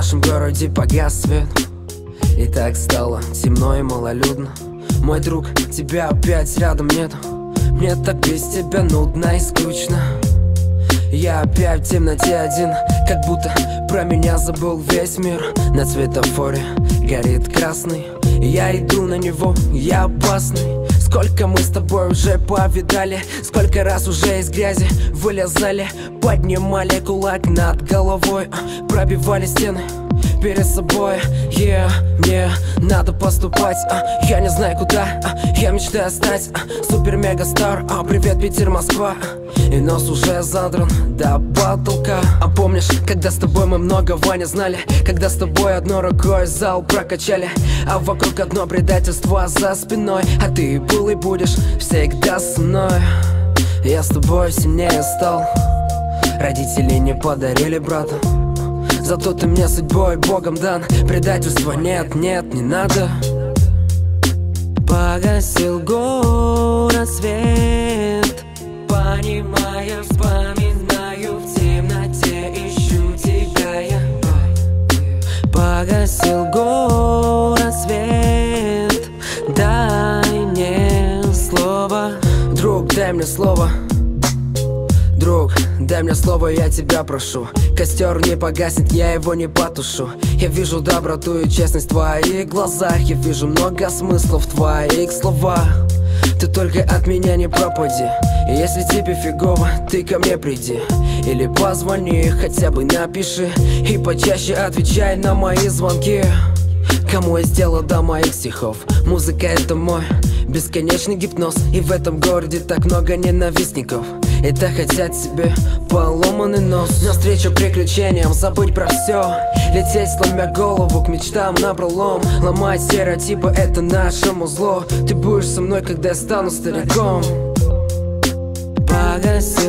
нашем городе погас свет, и так стало темно и малолюдно. Мой друг, тебя опять рядом нету. Мне так без тебя нудно и скучно. Я опять в темноте один, как будто про меня забыл весь мир. На светофоре горит красный, я иду на него, я опасный. Сколько мы с тобой уже повидали, сколько раз уже из грязи вылезали, поднимали кулак над головой, пробивали стены перед собой. Мне надо поступать, я не знаю куда, я мечтаю стать супер-мега-стар. Привет, Питер, Москва, и нос уже задран до потолка. Помнишь, когда с тобой мы многого не знали, когда с тобой одной рукой зал прокачали, а вокруг одно предательство за спиной. А ты был и будешь всегда со мной. Я с тобой сильнее стал, родители не подарили брата, зато ты мне судьбой Богом дан. Предательства нет, нет, не надо. Погасил город свет, понимая, вспоминаю, в темноте ищу тебя я. Погасил город свет, дай мне слово. Друг, дай мне слово. Друг, дай мне слово, я тебя прошу. Костер не погаснет, я его не потушу. Я вижу доброту и честность в твоих глазах, я вижу много смыслов в твоих словах. Ты только от меня не пропади, и если тебе фигово, ты ко мне приди. Или позвони, хотя бы напиши, и почаще отвечай на мои звонки. Кому я сделал до моих стихов? Музыка — это мой бесконечный гипноз, и в этом городе так много ненавистников. Это хотят себе поломанный нос. Навстречу приключениям, забыть про все, лететь, сломя голову к мечтам напролом. Ломать стереотипы — это нашему зло. Ты будешь со мной, когда я стану стариком. Погаси